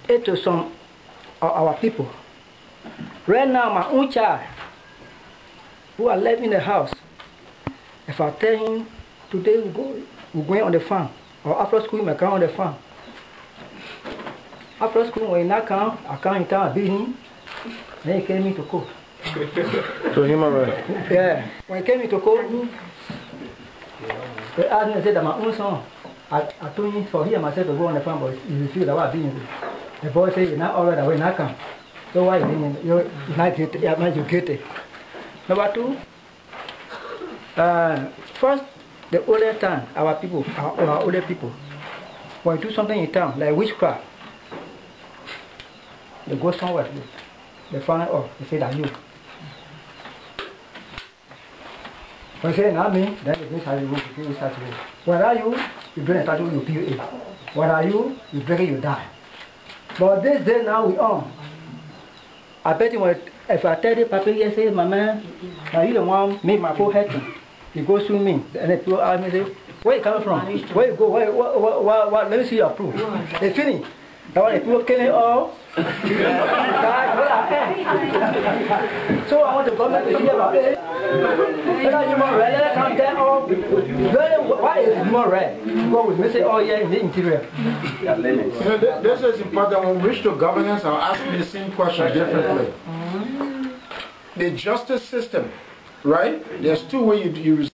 it to some of our people. Right now, my own child, who are left in the house, if I tell him today we're going on the farm, or after school we may come on the farm. After school when he not come, I come in town, I beat him, then he came in to cook. So him alright? Yeah. When he came in to cook, they asked me and said that my own son, I told him for him myself to go on the farm, but he refused. That was being. The boy said, you're not alright, I will not come. So why you're not guilty? You're guilty. Number two, first, the older time, our people, our older people, when you do something in town, like witchcraft, they go somewhere, they find out, they say that you. When they say not me, then they start to go, you start to go. Where are you? You bring a statue, you peel it. Where are you? You break it, you die. But this day now we on. I bet you if I tell the papa, you say, my man, now you don't want make my poor head. He goes through me, and they people ask me, say, where you coming from? Where you go? What? Let me see your proof. They finish. That one, people killing all. So I want the government to hear about it. Human right, let come down all. Why is human right? Because we say, oh yeah, in the interior. This is important. When we reach to governance, I'll ask you the same question differently. The justice system, right? There's two ways you